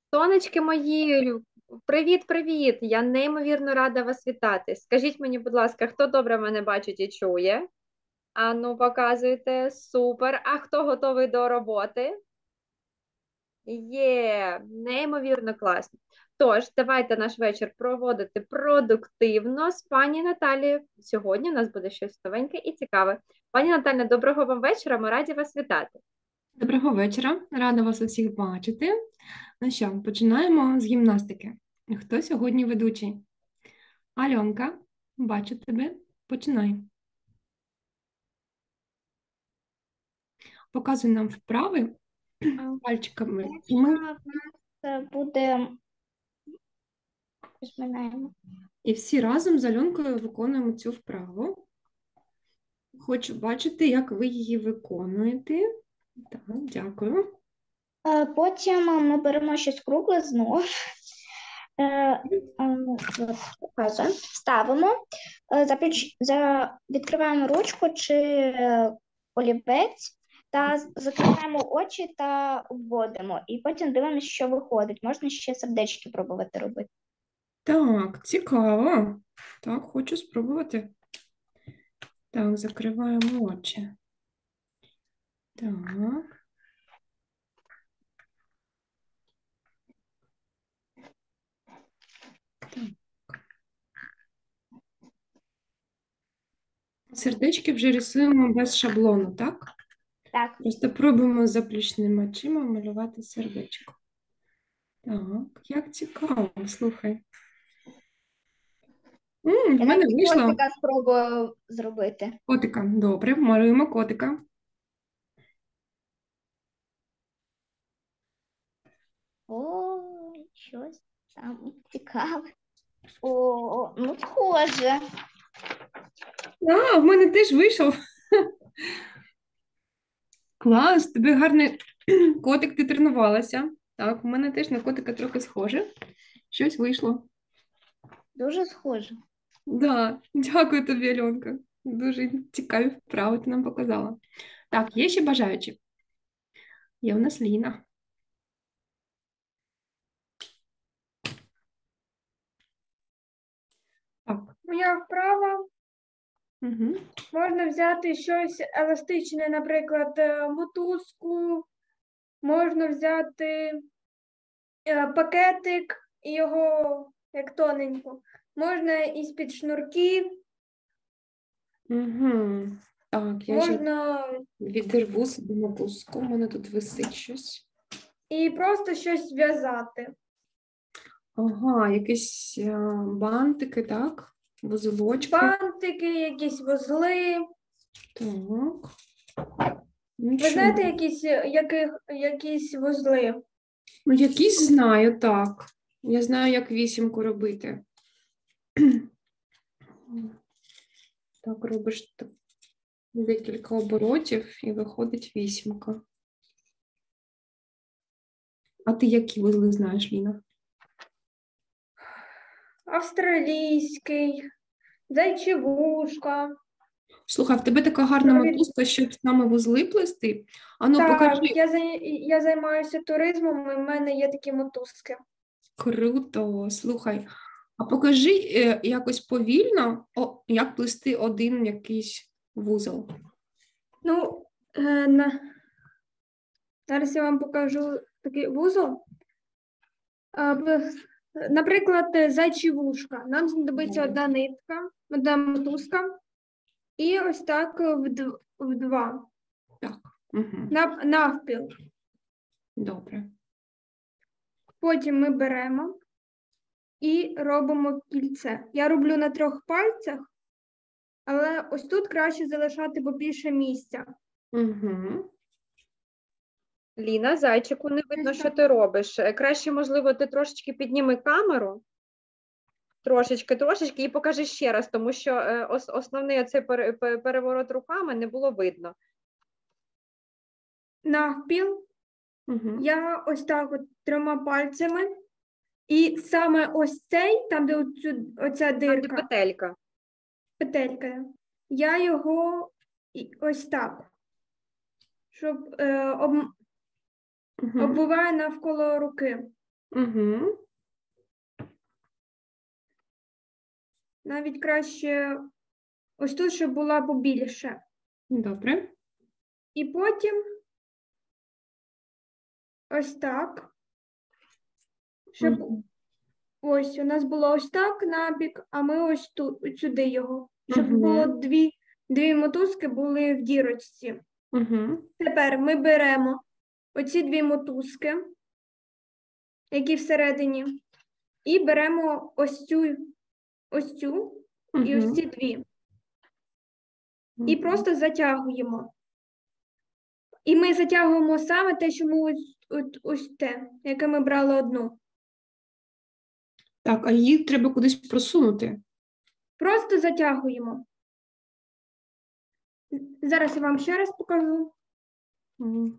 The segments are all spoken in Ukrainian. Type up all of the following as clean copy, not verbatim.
Сонечки мої, привіт! Я неймовірно рада вас вітати. Скажіть мені, будь ласка, хто добре мене бачить і чує? Ану, показуйте, супер. А хто готовий до роботи? Є, неймовірно класно. Тож, давайте наш вечір проводити продуктивно з пані Наталією. Сьогодні у нас буде щось новеньке і цікаве. Пані Наталя, доброго вам вечора. Ми раді вас вітати. Доброго вечора, рада вас усіх бачити. Ну що, починаємо з гімнастики. Хто сьогодні ведучий? Альонка, бачу тебе. Починай. Показуй нам вправи пальчиками. І Перша в нас буде розминаємо. і всі разом з Альонкою виконуємо цю вправу. Хочу бачити, як ви її виконуєте. Так, дякую. Потім ми беремо щось кругле знову. Показуємо. Ставимо, відкриваємо ручку чи олівець та закриваємо очі та обводимо. І потім дивимося, що виходить. Можна ще сердечки пробувати робити. Так, цікаво. Так, хочу спробувати. Так, закриваємо очі. Так. Сердечки вже рисуємо без шаблону, так? Так. Просто пробуємо заплющеними очима малювати сердечко. Так, як цікаво, слухай. В Я мене навіть вийшло котика спробую зробити. котика. Добре, малюємо котика. О, щось там цікаве. О, ну схоже. А, в мене теж вийшов. Клас, тобі гарний котик, ти тренувалася. Так, у мене теж на котика трохи схоже. Щось вийшло. Дуже схоже. Да, дякую тобі, Альонка. Дуже цікаві вправи ти нам показала. Так, є ще бажаючі? Є у нас Ліна. Так. Моя вправа Угу. можна взяти щось еластичне, наприклад, мотузку, можна взяти пакетик і його як тоненько. Можна із-під шнурків, Угу. Так, я ще можна відірву собі мотузку. У мене тут висить щось. і просто щось зв'язати. Ага, якісь бантики, так? Вузелочки. Бантики, якісь вузли. Так. Ви Нічого. знаєте якісь вузли? Ну, якісь знаю, так. Я знаю, як вісімку робити. Так, робиш декілька оборотів і виходить вісімка. А ти які вузли знаєш, Ліна? Австралійський, зайчі вушка. Слухай, в тебе така гарна Навіть- мотузка, щоб саме вузли плести. Ану, Так, покажи. я займаюся туризмом, і в мене є такі мотузки. Круто, слухай. А покажи якось повільно, як плести один якийсь вузол. Ну, зараз я вам покажу такий вузол. Наприклад, зайчі вушка. Нам знадобиться одна нитка, одна мотузка. І ось так в два. Так, угу. Навпіл. Добре. Потім ми беремо і робимо кільце. Я роблю на 3 пальцях, але ось тут краще залишати побільше місця. Угу. Ліна, зайчику, не видно, що ти робиш. Краще, можливо, ти трошечки підніми камеру. Трошечки, і покажи ще раз, тому що основний оцей переворот руками не було видно. Навпіл. Угу. Я ось так от 3 пальцями. І саме ось цей, там, де оця Там, де дирка, петелька. петелька, я його ось так, щоб оббиваю навколо руки. Угу. Навіть краще ось тут, щоб була побільше. Добре. І потім ось так. Щоб Мгм. ось у нас було ось так набік, а ми ось тут сюди його. Щоб Мгм. було дві мотузки були в дірочці. Угу. Тепер ми беремо оці дві мотузки, які всередині, і беремо ось цю і ось ці дві. І просто затягуємо. І ми затягуємо саме те, що ми ось те, яке ми брали одну. Так, а їх треба кудись просунути. Просто затягуємо. Зараз я вам ще раз покажу. Мгм.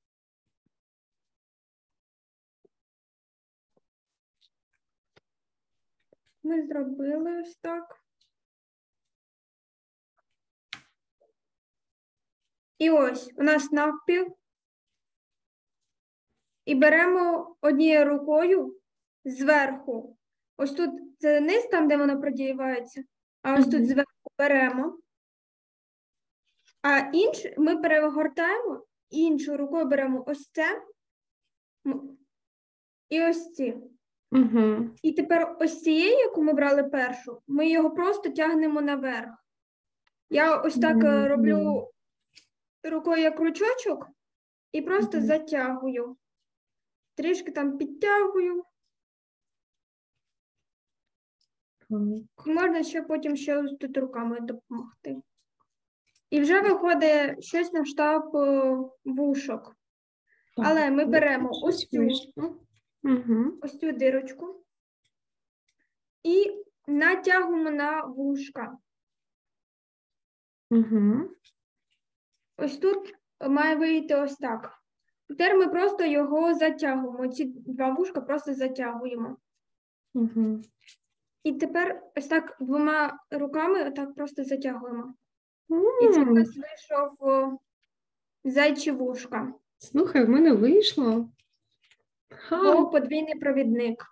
Ми зробили ось так. І ось у нас навпіл. І беремо однією рукою зверху. Ось тут це низ, там, де вона продівається, а ось тут Мгм. зверху беремо. А ми перегортаємо, і іншою рукою беремо ось це і ось ці. Угу. І тепер ось цією, яку ми брали першу, ми його просто тягнемо наверх. Я ось так роблю рукою як крючочок і просто Мгм. затягую. Трішки там підтягую. Так. І можна ще потім ще ось тут руками допомогти. І вже виходить щось на штаб вушок. Але ми беремо Щось вийшло. Угу. ось цю дирочку і натягуємо на вушка. Угу. Ось тут має вийти ось так. Тепер ми просто його затягуємо. Ці два вушка просто затягуємо. Угу. І тепер ось так двома руками отак просто затягуємо. І це в нас вийшов зайчі вушка. Слухай, в мене вийшло. Або подвійний провідник.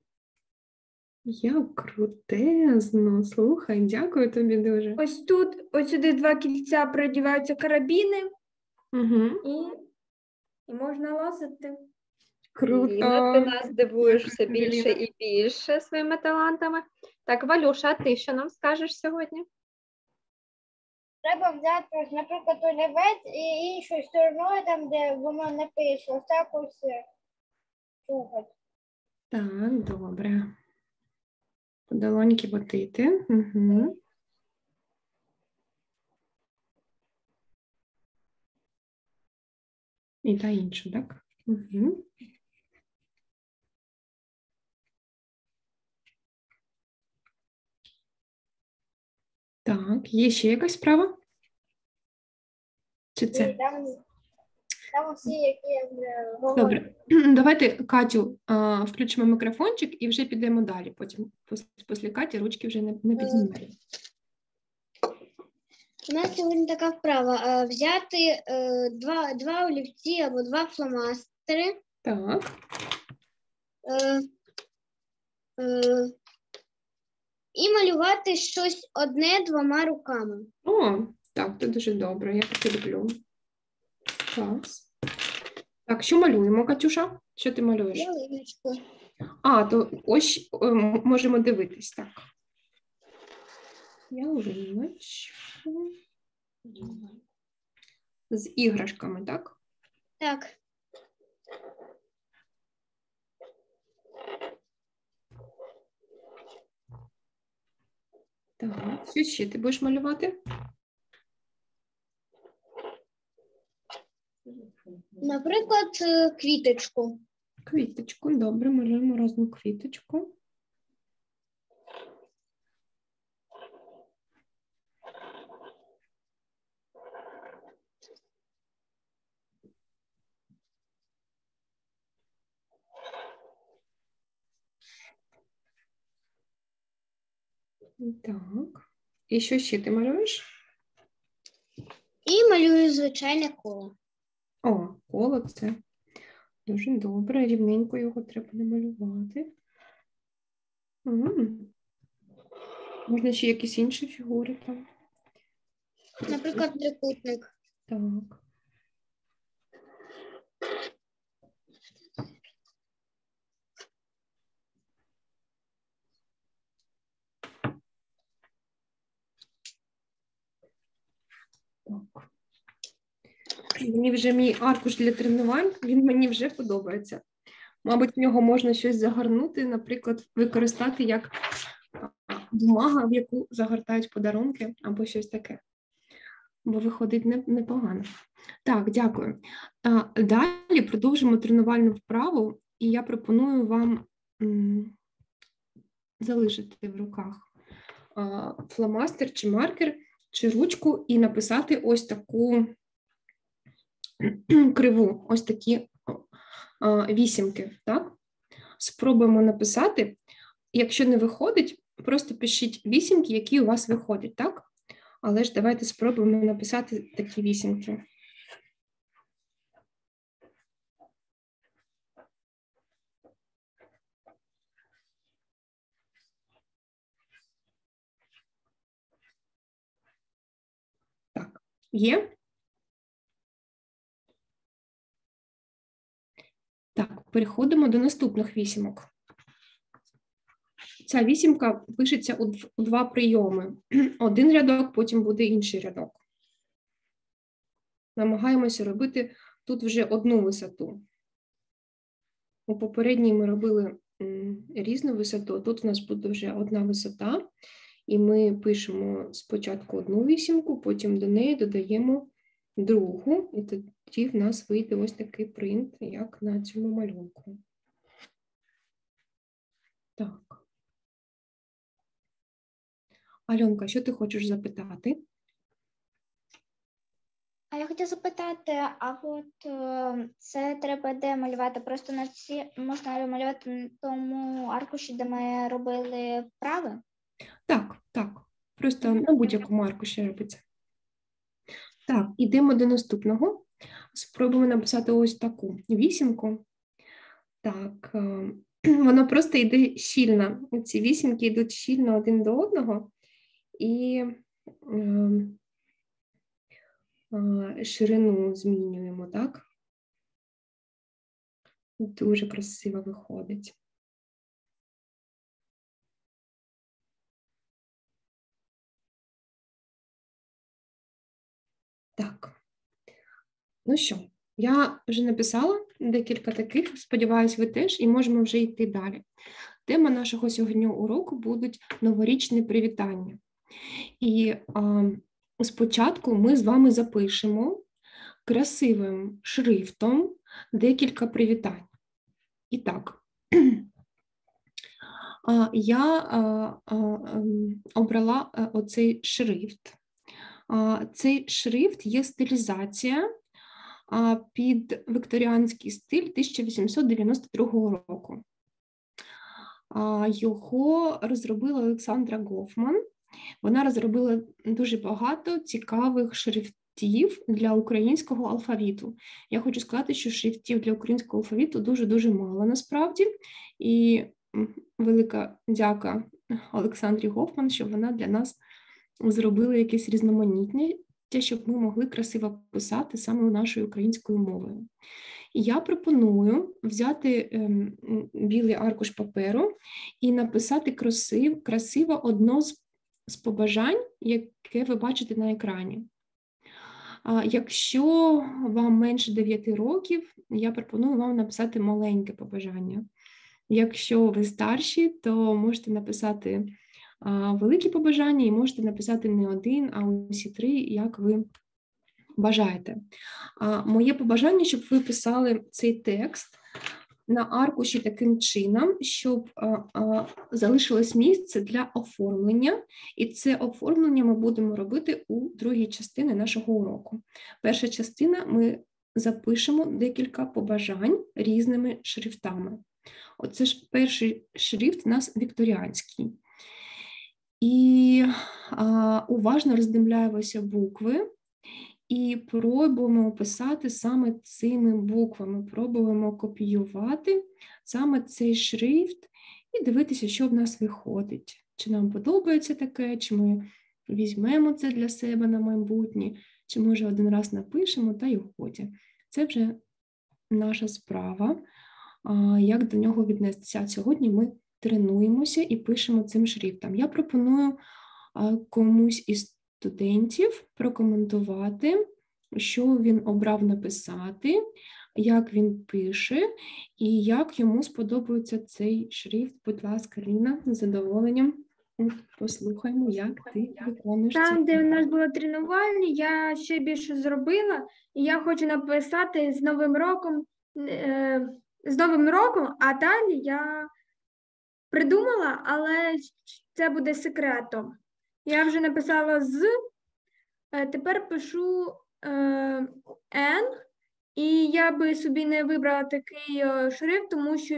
Як крутезно. Слухай, дякую тобі дуже. Ось тут, ось сюди два кільця придіваються карабіни Угу. і можна лазити. Ліна, ти Круто. нас дивуєш Дякую все тобі, більше Ліна. і більше своїми талантами. Так, Валюша, а ти що нам скажеш сьогодні? Треба взяти, ось, наприклад, олівець і іншою стороною, там, де воно напише, ось так ось чухати. Так, добре. Долоньки ботити. Угу. І та іншу, так? Угу. Так, є ще якась справа? Чи І це? там всі, які я вже говорю. Добре. Давайте Катю включимо мікрофончик і вже підемо далі. Потім після Каті ручки вже не піднімаємо. У нас сьогодні така вправа. Взяти два олівці або два фломастери Так. і малювати щось одне двома руками. О, так, це дуже добре, я таке люблю. Клас. Так, що малюємо, Катюша? Що ти малюєш? Ялиночку. А, то ось можемо дивитись, так. Ялиночку. З іграшками, так? Так. Так, що ще ти будеш малювати? Наприклад, квіточку. Квіточку, добре, малюємо разну квіточку. Так. І що ще ти малюєш? І малюю звичайне коло. О, коло це. Дуже добре, рівненько його треба намалювати. Можна ще якісь інші фігури там. Наприклад, трикутник. Так. Так. Мені вже мій аркуш для тренувань, він мені вже подобається. Мабуть, в нього можна щось загорнути, наприклад, використати як бумага, в яку загортають подарунки або щось таке. Бо виходить непогано. Так, дякую. Далі продовжимо тренувальну вправу, і я пропоную вам залишити в руках фломастер чи маркер, чи ручку і написати ось таку криву, ось такі вісімки. Так? Спробуємо написати. Якщо не виходить, просто пишіть вісімки, які у вас виходять, так? Але ж давайте спробуємо написати такі вісімки. Так, є? Так, переходимо до наступних вісімок. Ця вісімка пишеться у два прийоми. Один рядок, потім буде інший рядок. Намагаємося робити тут вже одну висоту. У попередній ми робили різну висоту, тут у нас буде вже одна висота. І ми пишемо спочатку одну вісімку, потім до неї додаємо другу. І тоді в нас вийде ось такий принт, як на цьому малюнку. Так. Альонка, що ти хочеш запитати? А я хотіла запитати, а от це треба де малювати? Просто на ці можна малювати на тому аркуші, де ми робили вправи? Так, так. Просто на будь-якому аркуші робиться. Так, ідемо до наступного. Спробуємо написати ось таку вісімку. Так, вона просто йде щільно. Ці вісімки йдуть щільно один до одного. І ширину змінюємо, так? Дуже красиво виходить. Так. Ну що, я вже написала декілька таких, сподіваюсь, ви теж, і можемо вже йти далі. Тема нашого сьогоднішнього уроку будуть новорічні привітання. І спочатку ми з вами запишемо красивим шрифтом декілька привітань. І так, я обрала оцей шрифт. Цей шрифт є стилізація під вікторіанський стиль 1892 року. Його розробила Олександра Гофман. Вона розробила дуже багато цікавих шрифтів для українського алфавіту. Я хочу сказати, що шрифтів для українського алфавіту дуже-дуже мало насправді. І велика дяка Олександрі Гофман, що вона для нас зробила якесь різноманіття, щоб ми могли красиво писати саме нашою українською мовою. І я пропоную взяти білий аркуш паперу і написати красиво одно з побажань, яке ви бачите на екрані. Якщо вам менше 9 років, я пропоную вам написати маленьке побажання. Якщо ви старші, то можете написати великі побажання і можете написати не один, а усі 3, як ви бажаєте. Моє побажання, щоб ви писали цей текст на аркуші таким чином, щоб залишилось місце для оформлення, і це оформлення ми будемо робити у другій частині нашого уроку. Перша частина ми запишемо декілька побажань різними шрифтами. Оце ж перший шрифт у нас вікторіанський. І уважно роздивляємося букви і пробуємо писати саме цими буквами, пробуємо копіювати саме цей шрифт і дивитися, що в нас виходить. Чи нам подобається таке, чи ми візьмемо це для себе на майбутнє, чи, може, один раз напишемо та й годі. Це вже наша справа, як до нього віднестися. Сьогодні ми тренуємося і пишемо цим шрифтом. Я пропоную комусь із студентів прокоментувати, що він обрав написати, як він пише і як йому сподобається цей шрифт. Будь ласка, Ліна, з задоволенням послухаймо, як ти виконуєш це. Там, де в нас було тренування, я ще більше зробила, і я хочу написати з Новим роком, а далі я придумала, але це буде секретом. Я вже написала тепер пишу N, і я би собі не вибрала такий шрифт, тому що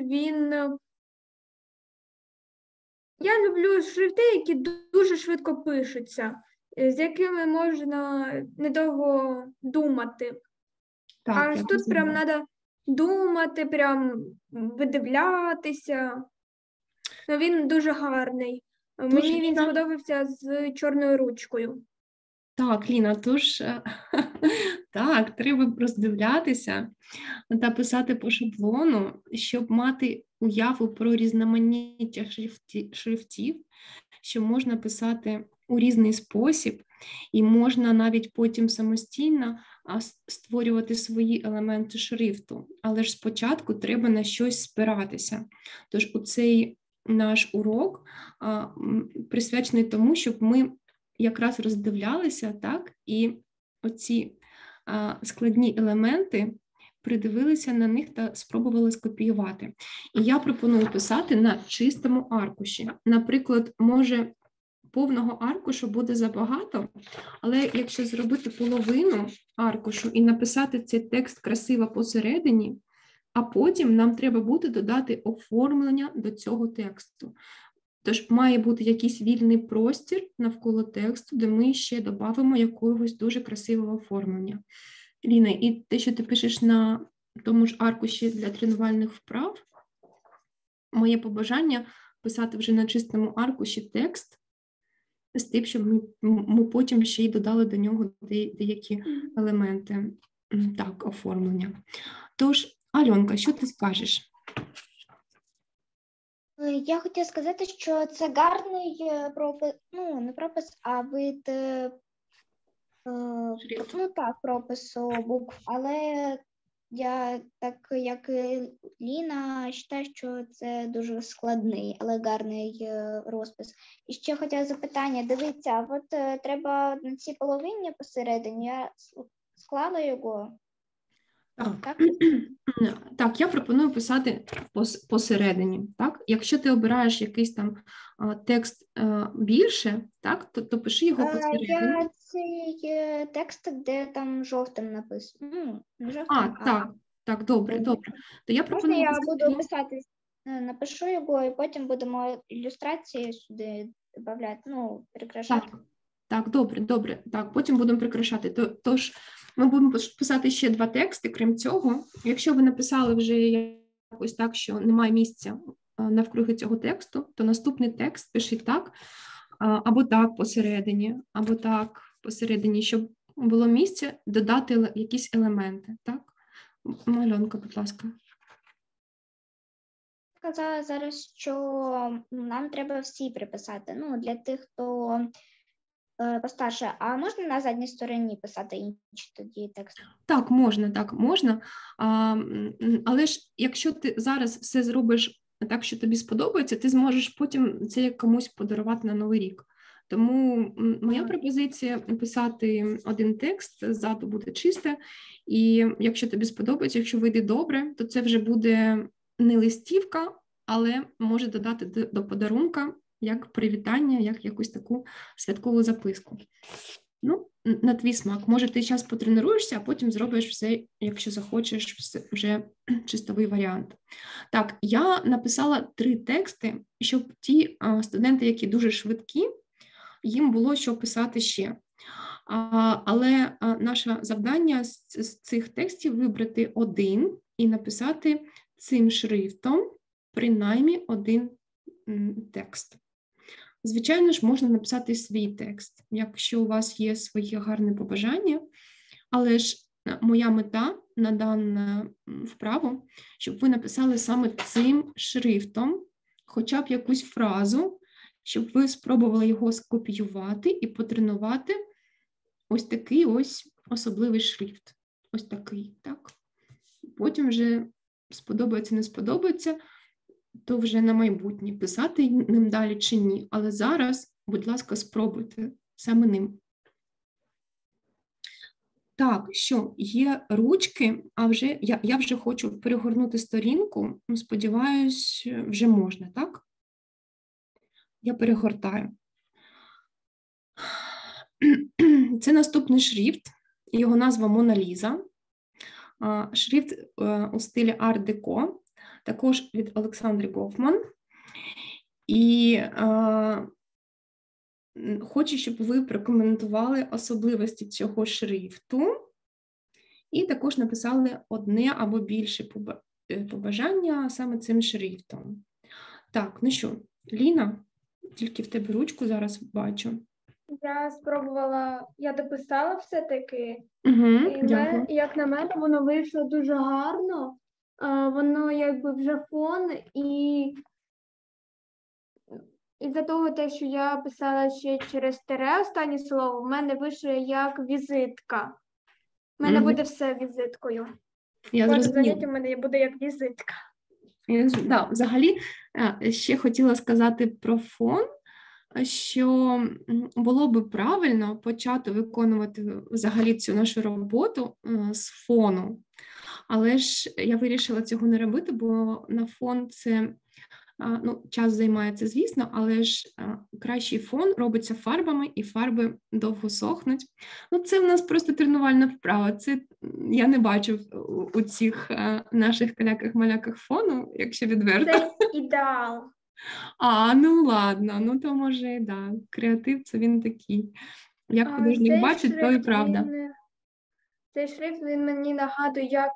я люблю шрифти, які дуже швидко пишуться, з якими можна недовго думати. Так, А тут прям треба думати, прям видивлятися. Ну, він дуже гарний. Мені він сподобався з чорною ручкою. Так, Ліна, тож так, треба роздивлятися та писати по шаблону, щоб мати уяву про різноманіття шрифтів, що можна писати у різний спосіб, і можна навіть потім самостійно створювати свої елементи шрифту. Але ж спочатку треба на щось спиратися. Тож у цей наш урок присвячений тому, щоб ми якраз роздивлялися, так, і оці складні елементи придивилися на них та спробували скопіювати. І я пропоную писати на чистому аркуші. Наприклад, може, повного аркушу буде забагато, але якщо зробити половину аркушу і написати цей текст красиво посередині, а потім нам треба буде додати оформлення до цього тексту. Тож має бути якийсь вільний простір навколо тексту, де ми ще додамо якогось дуже красивого оформлення. Ліна, і те, що ти пишеш на тому ж аркуші для тренувальних вправ, моє побажання писати вже на чистому аркуші текст, з тим, щоб ми потім ще й додали до нього деякі елементи оформлення. Тож, Альонка, що ти скажеш? Я хотіла сказати, що це гарний пропис, не пропис, а вид пропису букв, але я, так як Ліна, вважаю, що це дуже складний, але гарний розпис. І ще хотіла запитання, дивіться, от треба на цій половині посередині, я склала його. Так, я пропоную писати посередині. Так? Якщо ти обираєш якийсь там текст більше, так, то пиши його посередині. Я цей текст, де там жовтим написано. Не жовтим, так, добре. То я пропоную можна я буду писати, напишу його, і потім будемо ілюстрації сюди додавати, прикрашати. Так, добре. Так, потім будемо прикрашати. Тож ми будемо писати ще 2 тексти, крім цього. Якщо ви написали вже якось так, що немає місця навкруги цього тексту, то наступний текст пишіть так, або так посередині, щоб було місце додати якісь елементи. Так? Альонка, будь ласка. Сказала зараз, що нам треба всі приписати. Для тих, хто постарше, а можна на задній стороні писати інші тоді тексти? Так, можна. Але ж якщо ти зараз все зробиш так, що тобі сподобається, ти зможеш потім це комусь подарувати на Новий рік. Тому моя пропозиція писати один текст, ззаду буде чисте, і якщо тобі сподобається, якщо вийде добре, то це вже буде не листівка, але може додати до подарунка як привітання, як якусь таку святкову записку. На твій смак. Може, ти зараз потренуєшся, а потім зробиш все, якщо захочеш, вже чистовий варіант. Так, я написала 3 тексти, щоб ті студенти, які дуже швидкі, їм було що писати ще. Але наше завдання з цих текстів вибрати один і написати цим шрифтом принаймні один текст. Звичайно ж, можна написати свій текст, якщо у вас є свої гарні побажання, але ж моя мета на дану вправу, щоб ви написали саме цим шрифтом хоча б якусь фразу, щоб ви спробували його скопіювати і потренувати ось такий ось особливий шрифт. Ось такий, так? Потім вже сподобається, не сподобається, то вже на майбутнє писати ним далі чи ні. Але зараз, будь ласка, спробуйте саме ним. Так, що, є ручки, а вже я вже хочу перегорнути сторінку. Сподіваюсь, вже можна, так? Я перегортаю. Це наступний шрифт, його назва Мона Ліза. Шрифт у стилі Art-Deco, також від Олександри Гофман. І хочу, щоб ви прокоментували особливості цього шрифту і також написали одне або більше побажання саме цим шрифтом. Так, ну що, Ліна, тільки в тебе ручку зараз бачу. Я спробувала, я дописала все-таки, Дякую. як на мене, воно вийшло дуже гарно. Воно якби вже фон, і із-за того, що я писала ще через тире останнє слово, в мене вийшло як візитка. У мене буде все візиткою. Я Кожне зрозуміла. заняття в мене буде як візитка. Да, взагалі, ще хотіла сказати про фон, що було би правильно почати виконувати взагалі цю нашу роботу з фону. Але ж я вирішила цього не робити, бо на фон це, ну, час займається, звісно, але ж кращий фон робиться фарбами, і фарби довго сохнуть. Ну, це в нас просто тренувальна вправа. Це я не бачу у цих наших каляках-маляках фону, якщо відверто. Це ідеал. Ну ладно, ну то може, да, креатив це він такий. Як художник бачить, то і правда. Цей шрифт, він мені нагадує як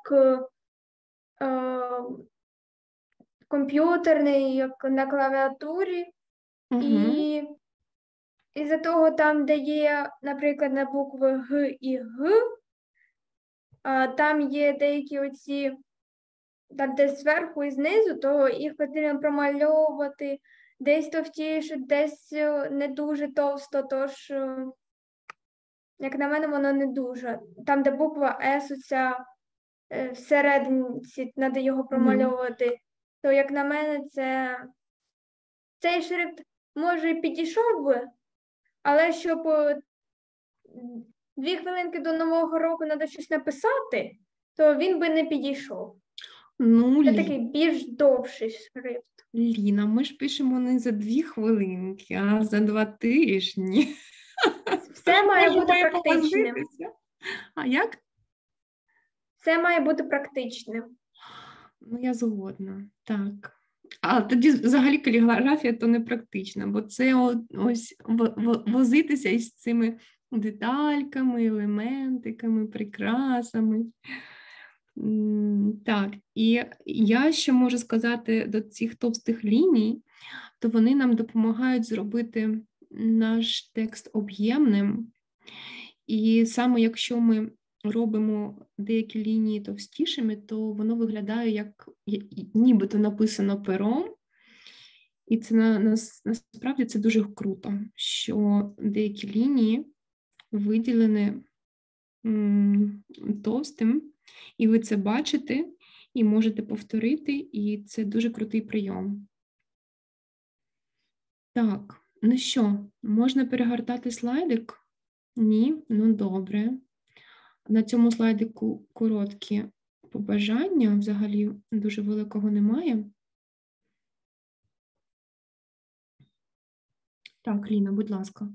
комп'ютерний, як на клавіатурі. І із-за того там, де є, наприклад, на букви Г і Г, там є деякі оці, там десь зверху і знизу, то їх потрібно промальовувати десь товстіше, десь не дуже товсто, тож, як на мене, воно не дуже. Там, де буква С, оця всередині, треба його промальовувати, то, як на мене, цей шрифт, може, і підійшов би, але щоб 2 хвилинки до Нового року треба щось написати, то він би не підійшов. Ну, Це такий більш довший шрифт. Ліна, ми ж пишемо не за 2 хвилинки, а за 2 тижні. Все має бути практичним. А як? Все має бути практичним. Ну, я згодна, так. А тоді взагалі каліграфія то не практична, бо це ось возитися із цими детальками, елементиками, прикрасами. Так, і я ще можу сказати до цих товстих ліній, то вони нам допомагають зробити наш текст об'ємним. І саме якщо ми робимо деякі лінії товстішими, то воно виглядає як нібито написано пером. І це насправді це дуже круто, що деякі лінії виділені товстим, і ви це бачите, і можете повторити, і це дуже крутий прийом. Так, ну що, можна перегортати слайдик? Ні? Ну добре. На цьому слайдику короткі побажання, взагалі дуже великого немає. Так, Ліна, будь ласка.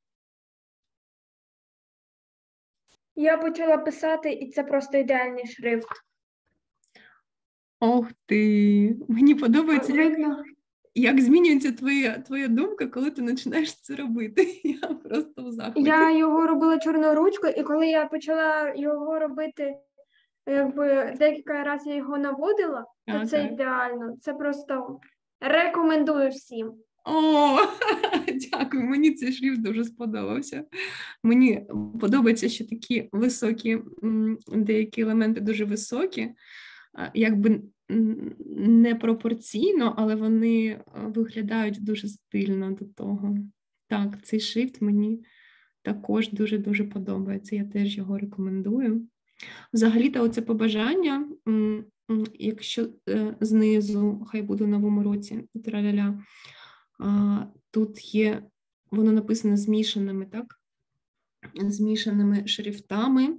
Я почала писати, і це просто ідеальний шрифт. Ох ти, мені подобається, як... Видно, як змінюється твоя думка, коли ти починаєш це робити? Я просто в захваті. Я його робила чорною ручкою, і коли я почала його робити, якби декілька разів я його наводила, то Так, це так. ідеально. Це просто рекомендую всім. О, дякую, мені цей шрифт дуже сподобався. Мені подобається, що такі високі, деякі елементи дуже високі, якби непропорційно, але вони виглядають дуже стильно до того. Так, цей шрифт мені також дуже-дуже подобається, я теж його рекомендую. Взагалі-то оце побажання, якщо знизу, хай буде в новому році, траля-ля, тут є, воно написано змішаними, так? Змішаними шрифтами.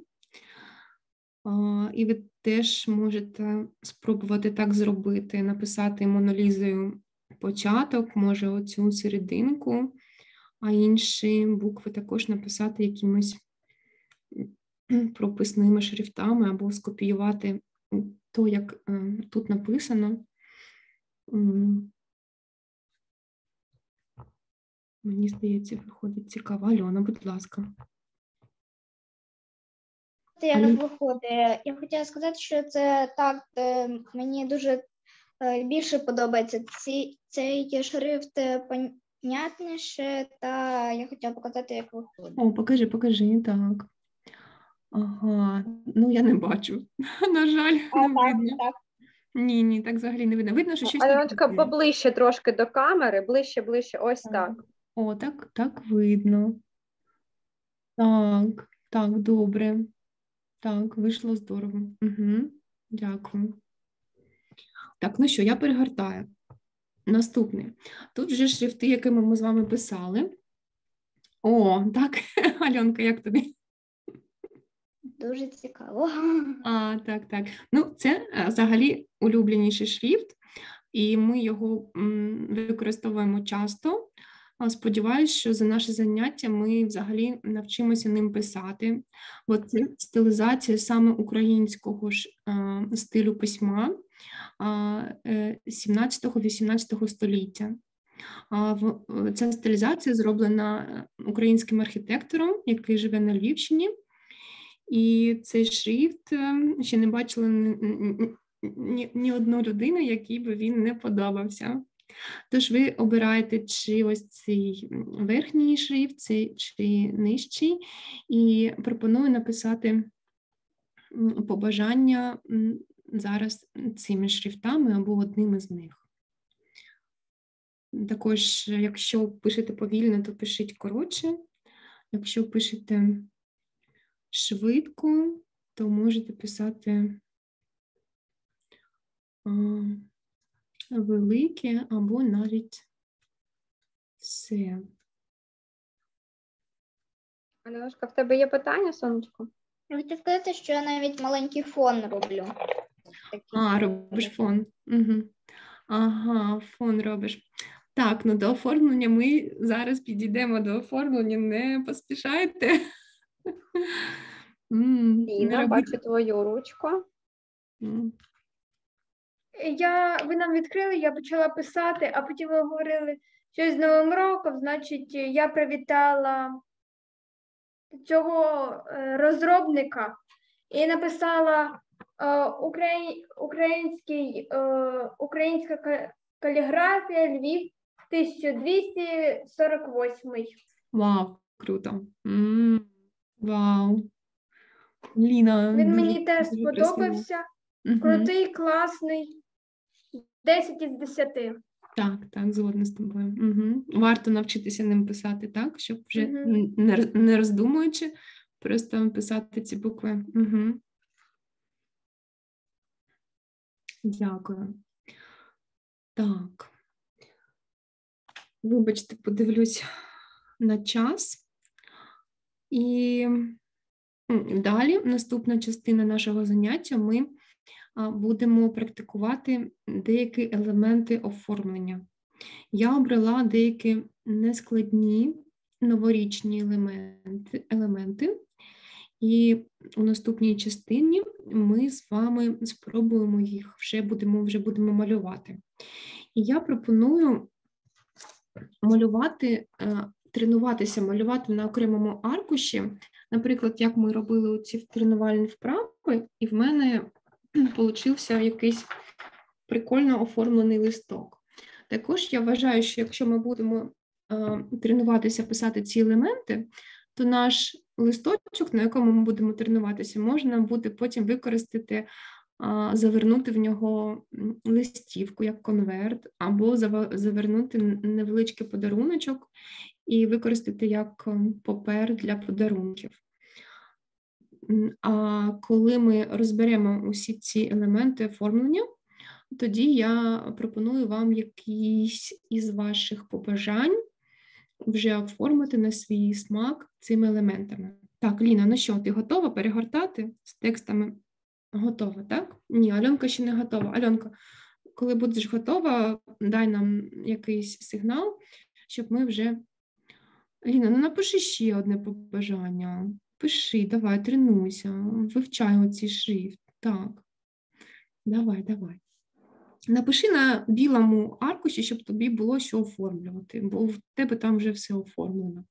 І ви теж можете спробувати так зробити, написати монолізою початок, може оцю серединку, а інші букви також написати якимось прописними шрифтами або скопіювати то, як тут написано. Мені здається, виходить цікаво. Альона, будь ласка. Як виходить? Я хотіла сказати, що це так, мені дуже більше подобається цей шрифт понятніше, та я хотіла показати, як виходить. О, покажи, так. Ага, ну я не бачу. На жаль, не видно. Так. Ні, так взагалі не видно. Видно, що щось Альоночка, написано. поближче трошки до камери, ближче, ось так. О, так видно. Так, добре. Так, вийшло здорово. Угу. Дякую. Так, ну що, я перегортаю. Наступне. Тут вже шрифти, якими ми з вами писали. О, так, Альонка, як тобі? Дуже цікаво. Так. Ну, це взагалі улюбленіший шрифт, і ми його використовуємо часто. Сподіваюсь, що за наше заняття ми взагалі навчимося ним писати. Бо це стилізація саме українського ж стилю письма 17-18 століття. Ця стилізація зроблена українським архітектором, який живе на Львівщині. І цей шрифт ще не бачила ні одну людину, якій би він не подобався. Тож ви обираєте, чи ось цей верхній шрифт, чи нижчий, і пропоную написати побажання зараз цими шрифтами або одним із них. Також, якщо пишете повільно, то пишіть коротше. Якщо пишете швидко, то можете писати велике або навіть все. Альоночка, в тебе є питання, сонечко? Я хотіла сказати, що я навіть маленький фон роблю. Робиш фон. Угу. Ага, фон робиш. Так, ну до оформлення ми зараз підійдемо до оформлення, не поспішайте. Ліна, бачу твою ручку. Ви нам відкрили, я почала писати, а потім ви говорили щось з Новим роком, значить, я привітала цього розробника і написала українська каліграфія, Львів, 1248. Вау, круто. Вау. Ліна. Він мені теж сподобався. Угу. Крутий, класний. 10 із 10. Так, згодна з тобою. Угу. Варто навчитися ним писати, так? Щоб вже не роздумуючи, просто писати ці букви. Угу. Дякую. Так. Вибачте, подивлюсь на час. І далі, наступна частина нашого заняття, ми будемо практикувати деякі елементи оформлення. Я обрала деякі нескладні новорічні елементи, І у наступній частині ми з вами спробуємо їх, вже будемо малювати. І я пропоную тренуватися малювати на окремому аркуші. Наприклад, як ми робили оці тренувальні вправи, і в мене получився якийсь прикольно оформлений листок. Також я вважаю, що якщо ми будемо тренуватися писати ці елементи, то наш листочок, на якому ми будемо тренуватися, можна буде потім використати, завернути в нього листівку як конверт, або завернути невеличкий подаруночок і використати як папер для подарунків. А коли ми розберемо усі ці елементи оформлення, тоді я пропоную вам якийсь із ваших побажань вже оформити на свій смак цими елементами. Так, Ліна, ну що, ти готова перегортати з текстами? Готова, так? Ні, Альонка ще не готова. Альонка, коли будеш готова, дай нам якийсь сигнал, щоб ми вже... Ліна, ну напиши ще одне побажання. Пиши, давай, тренуйся, вивчай оцей шрифт. Так, давай. Напиши на білому аркуші, щоб тобі було що оформлювати, бо в тебе там вже все оформлено.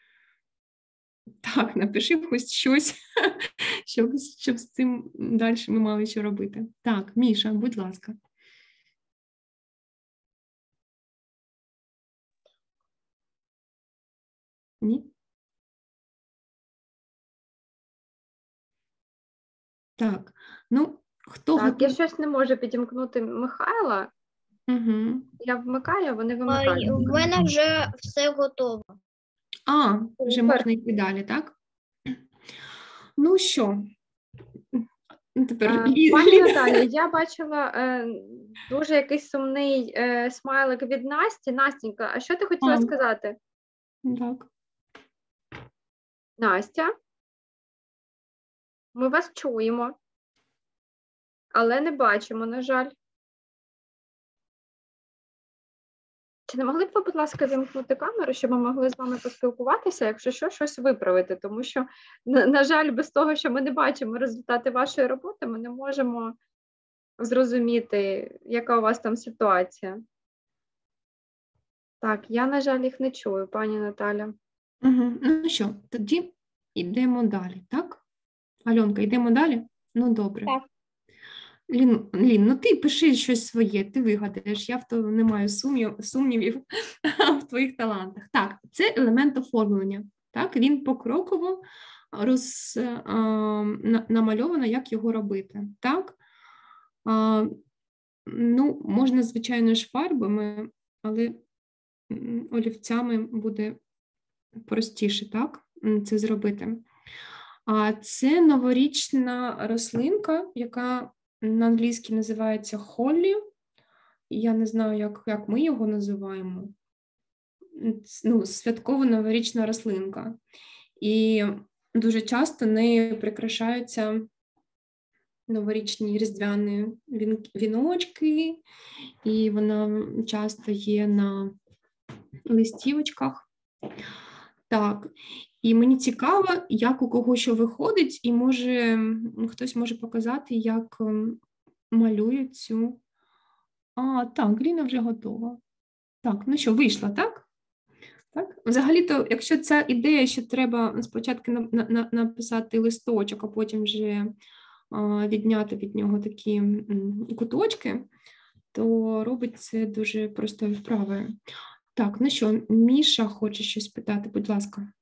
Так, напиши хоч щось, щоб з цим далі ми мали що робити. Так, Міша, будь ласка. Ні? Так, ну, хто Так, я готовий? щось не можу підімкнути Михайла. Угу. Я вмикаю, вони вимикають. У мене вже все готово. Вже Супер. можна йти далі, так? Ну що? Тепер Пані Наталі, я бачила дуже якийсь сумний смайлик від Насті. Настенька, а що ти хотіла А. сказати? Так. Настя, ми вас чуємо, але не бачимо, на жаль. Чи не могли б ви, будь ласка, вимкнути камеру, щоб ми могли з вами поспілкуватися, якщо що, щось виправити? Тому що, на жаль, без того, що ми не бачимо результати вашої роботи, ми не можемо зрозуміти, яка у вас там ситуація. Так, я, на жаль, їх не чую, пані Наталя. Угу. Ну що, тоді йдемо далі, так? Альонка, йдемо далі? Ну, добре. Так. Лін, ну ти пиши щось своє, ти вигадаєш, я в тому не маю сумнівів в твоїх талантах. Так, це елемент оформлення. Так, він покроково намальовано, як його робити. Так? Ну, можна, звичайно ж, фарбами, але олівцями буде простіше, так, це зробити. А це новорічна рослинка, яка на англійській називається холлі. Я не знаю, як ми його називаємо. Ну, святкова новорічна рослинка. І дуже часто нею прикрашаються новорічні різдвяні віночки, і вона часто є на листівочках. Так, і мені цікаво, як у кого що виходить, і хтось може показати, як малюють цю. Так, Ліна вже готова. Так, ну що, вийшла, так? Так? Взагалі-то, якщо ця ідея, що треба спочатку написати листочок, а потім вже відняти від нього такі куточки, то робить це дуже простою вправою. Так, ну що, Міша хоче щось питати, будь ласка.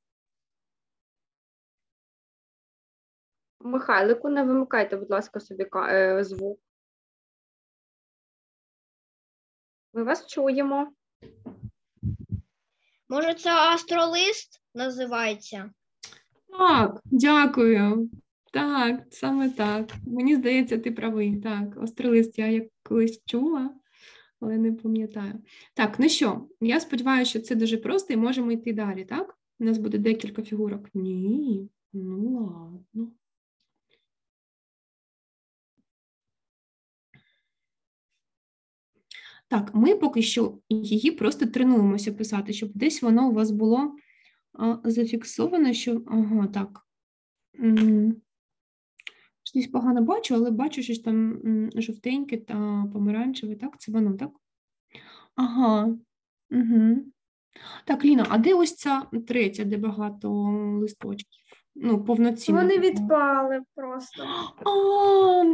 Михайлику, не вимикайте, будь ласка, собі звук. Ми вас чуємо. Може, це астролист називається? Так, дякую. Так, саме так. Мені здається, ти правий. Так, астролист я як колись чула, але не пам'ятаю. Так, ну що, я сподіваюся, що це дуже просто і можемо йти далі, так? У нас буде декілька фігурок. Ні, ну ладно. Так, ми поки що її просто тренуємося писати, щоб десь воно у вас було зафіксовано, що... Ага, так. Щось погано бачу, але бачу щось там жовтеньке та помаранчеве, так? Це воно, так? Ага. Угу. Так, Ліна, а де ось ця третя, де багато листочків? Ну, повноцінно. Вони відпали просто. А,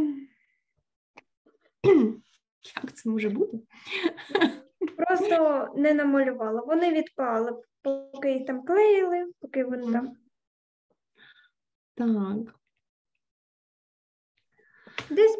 як це може бути? Просто не намалювала. Вони відпали, поки їх там клеїли, поки вони там. Так. Десь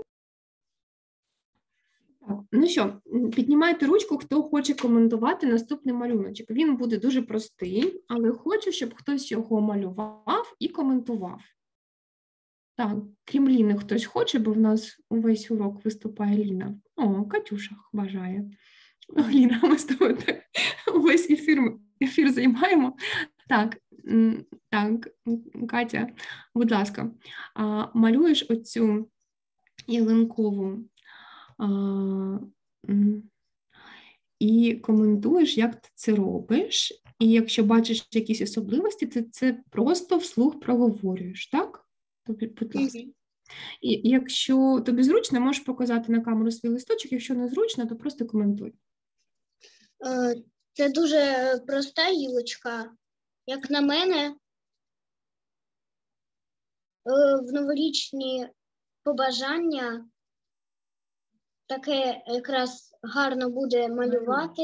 Так, ну що, піднімайте ручку, хто хоче коментувати наступний малюночок. Він буде дуже простий, але хочу, щоб хтось його малював і коментував. Так, крім Ліни, хтось хоче, бо в нас увесь урок виступає Ліна. О, Катюша бажає. Ліна, ми з тобою так увесь ефір займаємо. Так, так, Катя, будь ласка, малюєш оцю ялинкову і коментуєш, як ти це робиш. І якщо бачиш якісь особливості, ти це просто вслух проговорюєш, так? Тобі, будь ласка. І якщо тобі зручно, можеш показати на камеру свій листочок, якщо не зручно, то просто коментуй. Це дуже проста гілочка. Як на мене, в новорічні побажання таке якраз гарно буде малювати.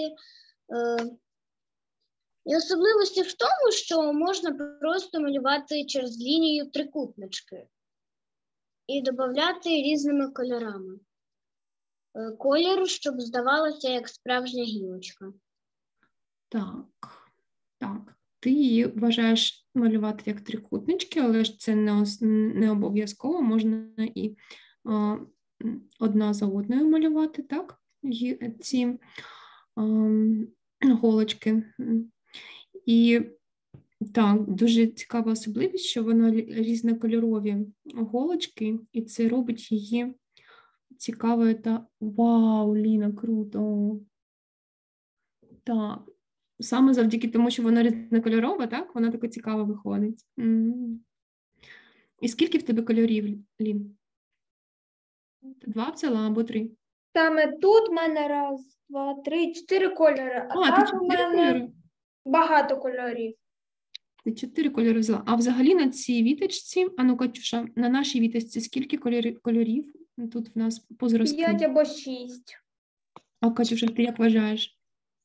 І особливості в тому, що можна просто малювати через лінію трикутнички і додати різними кольорами. Колір, щоб здавалося, як справжня гілочка. Так, так. Ти її вважаєш малювати як трикутнички, але ж це не обов'язково, можна і одна за одною малювати, так? Ці голочки. І так, дуже цікава особливість, що вона різнокольорові голочки, і це робить її цікавою та вау, Ліна, круто. Так, саме завдяки тому, що вона різнокольорова, так, вона така цікава виходить. І скільки в тебе кольорів, Лін? Ти 2 взяла або 3? саме тут в мене 1, 2, 3, 4 кольори, а ти там у 4 мене кольори? багато кольорів. Ти 4 кольори взяла. А взагалі на цій віточці, а ну, Катюша, на нашій віточці скільки кольорів тут в нас по зразку? 5 або 6. А, Катюша, ти як вважаєш?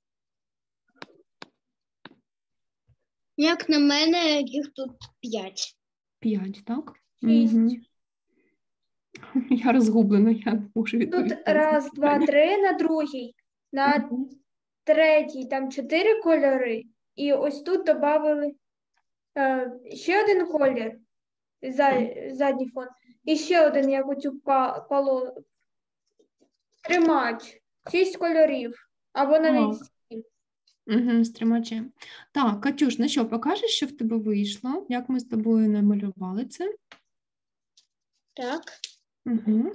Як на мене, їх тут 5. 5, так? 6. Угу. Я розгублена, я не можу Тут відповісти. 1, 2, 3 на другій, на третій там 4 кольори, і ось тут додали ще один колір, задній фон, і ще один, як оцю тримач, 6 кольорів, або навіть 7. Угу, стримачі. Так, Катюш, ну що, покажеш, що в тебе вийшло? Як ми з тобою намалювали це? Так. Угу.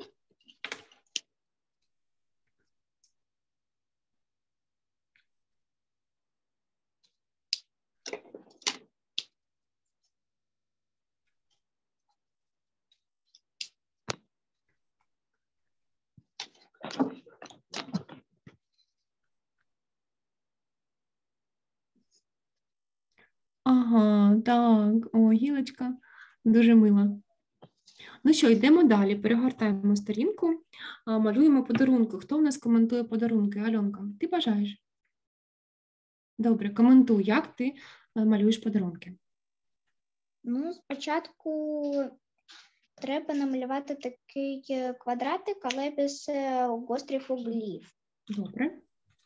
Ага, так, о, гілочка, дуже мила. Ну що, йдемо далі, перегортаємо сторінку, малюємо подарунки. Хто в нас коментує подарунки? Альонка, ти бажаєш? Добре, коментуй, як ти малюєш подарунки. Ну, спочатку треба намалювати такий квадратик, але без гострих углів. Добре.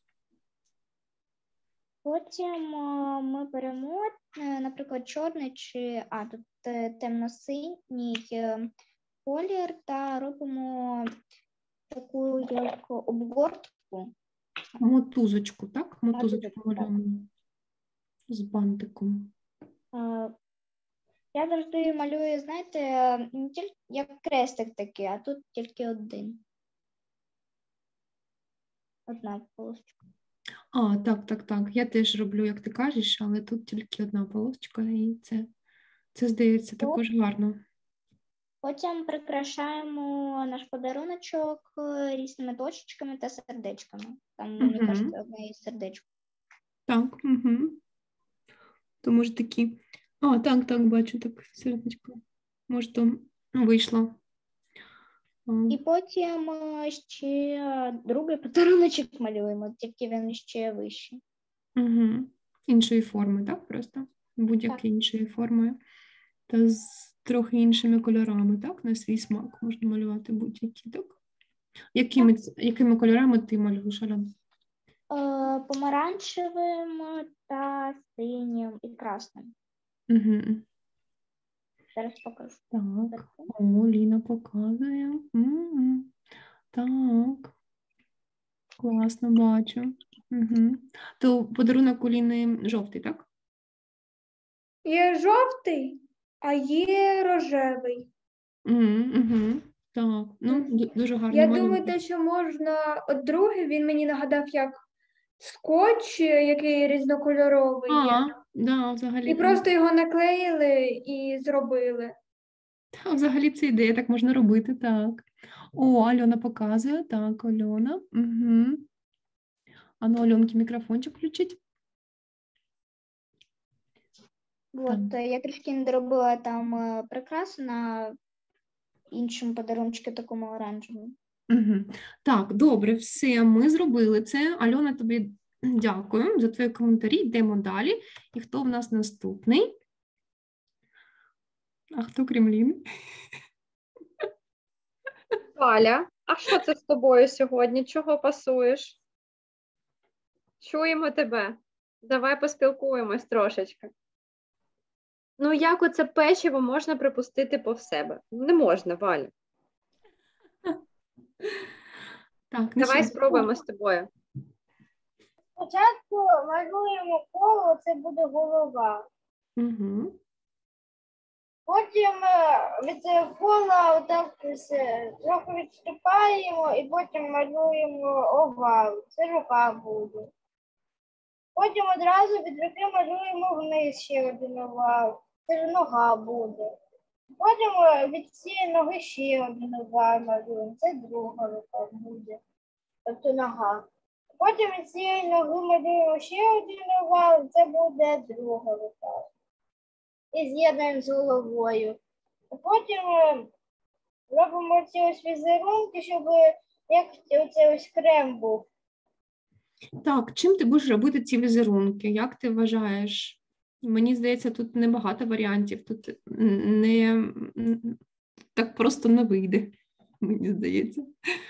Потім ми беремо, наприклад, чорний чи тут темно-синій колір та робимо таку як обгортку. Мотузочку, так? Мотузочку Мотузочку, так. малюємо з бантиком. Я завжди малюю, знаєте, не тільки як крестик такий, а тут тільки один. Одна полосочка. Так. Я теж роблю, як ти кажеш, але тут тільки одна полосочка і це Це, здається, також гарно. Потім прикрашаємо наш подаруночок різними точечками та сердечками. Там, мені Мгм. кажеться, одне із сердечко. Так, то може такі. Так, бачу, так, сердечко. Може, то вийшло. І потім ще другий подаруночок малюємо, тільки він ще вищий. Іншої форми, так, просто? Будь-які іншої форми. Та з трохи іншими кольорами, так? На свій смак можна малювати будь-які, так? Якими кольорами ти малюєш, Альона? Помаранчевим та синім і красним. Зараз покажу. Так, Ліна показує. Так, класно, бачу. То подарунок у Ліни жовтий, так? Є жовтий, а є рожевий. Так, дуже гарно Я малюнок. думаю, те, що можна другий, він мені нагадав як скотч, який різнокольоровий є. Да, взагалі. І просто його наклеїли і зробили. Взагалі це ідея, так можна робити, так. Альона показує, так, Альона. Ану, Альонки, мікрофончик включить. От, я трішки не доробила там прикрасу на іншому подарунку, такому оранжевому. Так, добре, все, ми зробили це. Альона, тобі дякую за твої коментарі. Йдемо далі. І хто в нас наступний? А хто крім Ліни? Валя, а що це з тобою сьогодні? Чого пасуєш? Чуємо тебе. Давай поспілкуємось трошечки. Ну, як оце печиво можна припустити повз себе? Не можна, Валя. Так, Давай спробуємо з тобою. Спочатку малюємо коло, це буде голова. Потім від кола отак трохи відступаємо і потім малюємо овал. Це рука буде. Потім одразу від руки малюємо вниз ще один овал. Це нога буде. Потім від цієї ноги ще один овал малюємо. Це друга рука буде. Тобто нога. Потім від цієї ноги малюємо ще один овал. Це буде друга рука. І з'єднуємо з головою. Потім робимо ці ось візерунки, щоб як оцей ось крем був. Так, чим ти будеш робити ці візерунки? Як ти вважаєш? Мені здається, тут небагато варіантів. Тут не так просто не вийде, мені здається.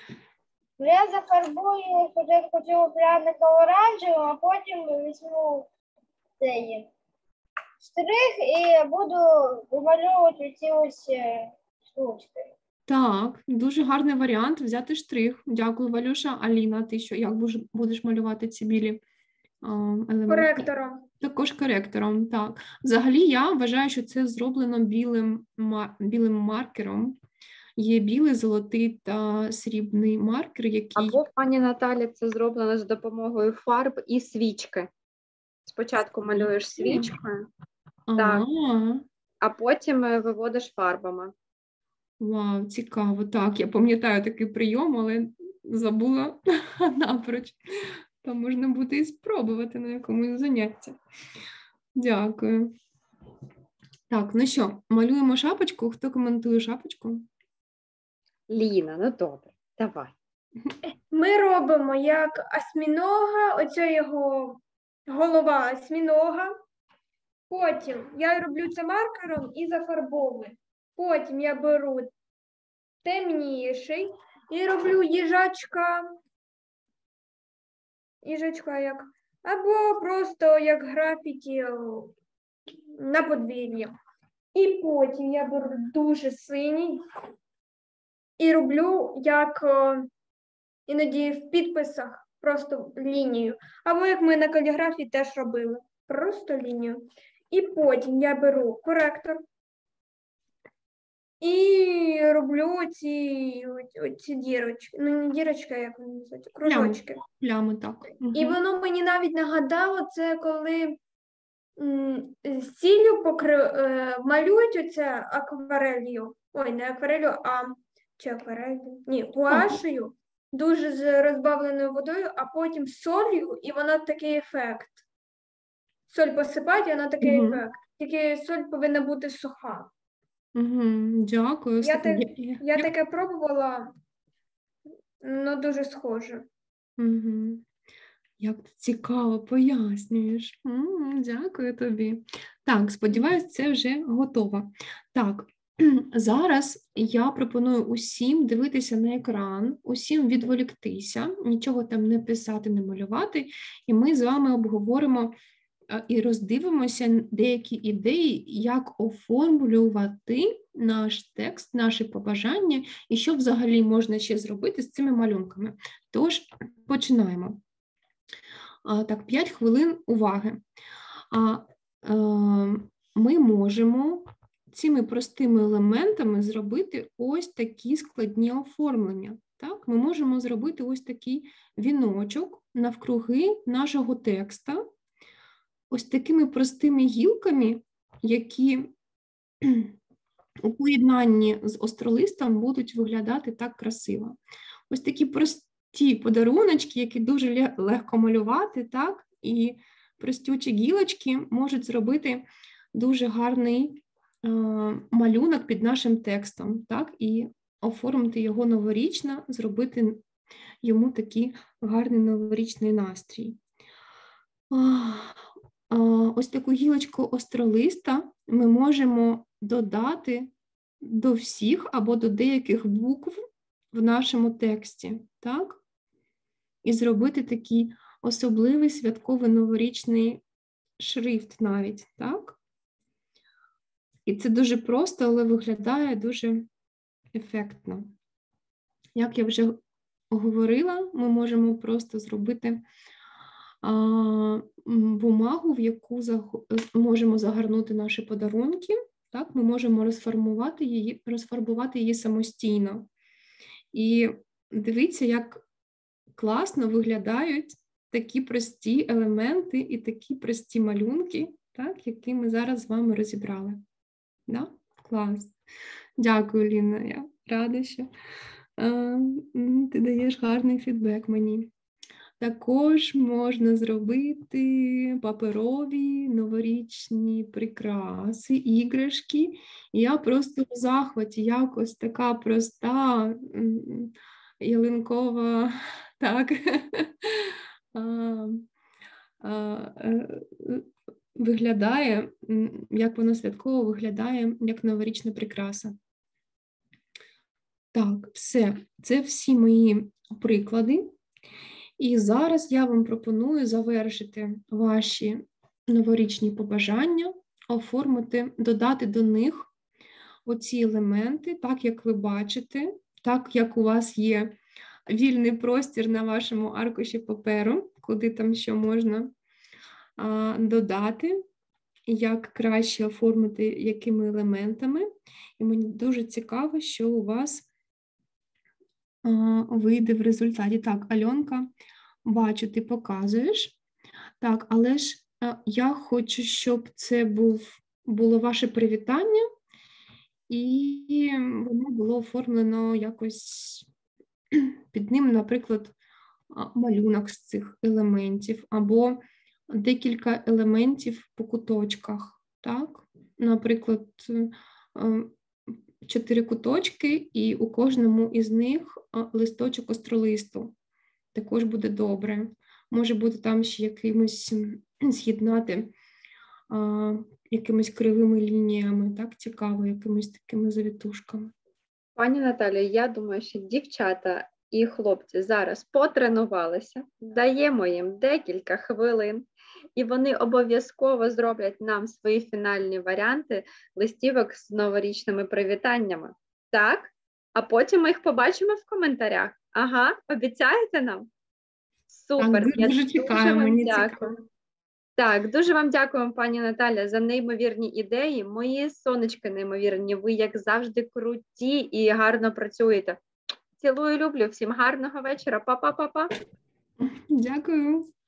Я зафарбую спочатку цього пряника оранжевим, а потім візьму цей штрих і буду вимальовувати ці ось штучки. Так, дуже гарний варіант взяти штрих. Дякую, Валюша. Аліна, ти що, як будеш малювати ці білі елементи? Коректором. Також коректором, так. Взагалі, я вважаю, що це зроблено білим маркером. Є білий, золотий та срібний маркер, який... Або, пані Наталі, це зроблено з допомогою фарб і свічки. Спочатку малюєш свічкою, так, а потім виводиш фарбами. Вау, цікаво. Так, я пам'ятаю такий прийом, але забула напроч. То можна буде і спробувати на якомусь занятті. Дякую. Так, ну що, малюємо шапочку. Хто коментує шапочку? Ліна, ну добре, давай. Ми робимо як осьмінога, оце його голова осьмінога. Потім я роблю це маркером і зафарбовую. Потім я беру темніший і роблю їжачка як, або просто як графіті на подвір'ї. І потім я беру дуже синій і роблю як іноді в підписах просто лінію. Або як ми на каліграфії теж робили, просто лінію. І потім я беру коректор і роблю ці дірочки. Ну, не дірочки, а як вони називаються? Кружочки. Плями, так. І воно мені навіть нагадало це, коли з ціллю малюють оце акварелью. Ой, не акварелью, а чи акварелью? Ні, гуашею, дуже з розбавленою водою, а потім солью, і вона такий ефект. Соль посипають, і вона такий ефект. Тільки соль повинна бути суха. Дякую. Я таке пробувала, ну дуже схоже. Як ти цікаво пояснюєш. Дякую тобі. Так, сподіваюсь, це вже готово. Так, зараз я пропоную усім дивитися на екран, усім відволіктися, нічого там не писати, не малювати, і ми з вами обговоримо і роздивимося деякі ідеї, як оформлювати наш текст, наші побажання, і що взагалі можна ще зробити з цими малюнками. Тож, починаємо. Так, 5 хвилин уваги. Ми можемо цими простими елементами зробити ось такі складні оформлення. Так? Ми можемо зробити ось такий віночок навкруги нашого текста, ось такими простими гілками, які у поєднанні з остролистом будуть виглядати так красиво. Ось такі прості подаруночки, які дуже легко малювати, так? І простючі гілочки можуть зробити дуже гарний малюнок під нашим текстом, так? І оформити його новорічно, зробити йому такий гарний новорічний настрій. Ось таку гілочку остролиста ми можемо додати до всіх або до деяких букв в нашому тексті, так? І зробити такий особливий святковий новорічний шрифт навіть, так? І це дуже просто, але виглядає дуже ефектно. Як я вже говорила, ми можемо просто зробити бумагу, в яку можемо загорнути наші подарунки, так? Ми можемо розфарбувати її самостійно. І дивіться, як класно виглядають такі прості елементи і такі прості малюнки, так? Які ми зараз з вами розібрали. Да? Клас. Дякую, Ліна, я рада, що ти даєш гарний фідбек мені. Також можна зробити паперові новорічні прикраси, іграшки. Я просто в захваті, якось така проста ялинкова, так, виглядає, як воно святково виглядає, як новорічна прикраса. Так, все. Це всі мої приклади. І зараз я вам пропоную завершити ваші новорічні побажання, оформити, додати до них оці елементи, так, як ви бачите, так, як у вас є вільний простір на вашому аркуші паперу, куди там що можна додати, як краще оформити, якими елементами. І мені дуже цікаво, що у вас вийде в результаті. Так, Альонка, бачу, ти показуєш. Так, але ж я хочу, щоб це було ваше привітання, і воно було оформлено якось під ним, наприклад, малюнок з цих елементів, або декілька елементів по куточках. Так? Наприклад, 4 куточки, і у кожному із них листочок остролисту. Також буде добре. Може бути там ще якимось з'єднати якимись кривими лініями, так, цікаво, якимись такими завітушками. Пані Наталія, я думаю, що дівчата і хлопці зараз потренувалися, даємо їм декілька хвилин, і вони обов'язково зроблять нам свої фінальні варіанти листівок з новорічними привітаннями. Так? А потім ми їх побачимо в коментарях. Ага, обіцяєте нам? Супер, так, дуже чекаємо, мені дякую. Так, дуже вам дякуємо, пані Наталя, за неймовірні ідеї. Мої сонечки неймовірні, ви, як завжди, круті і гарно працюєте. Цілую, люблю, всім гарного вечора. Па-па-па-па. Дякую.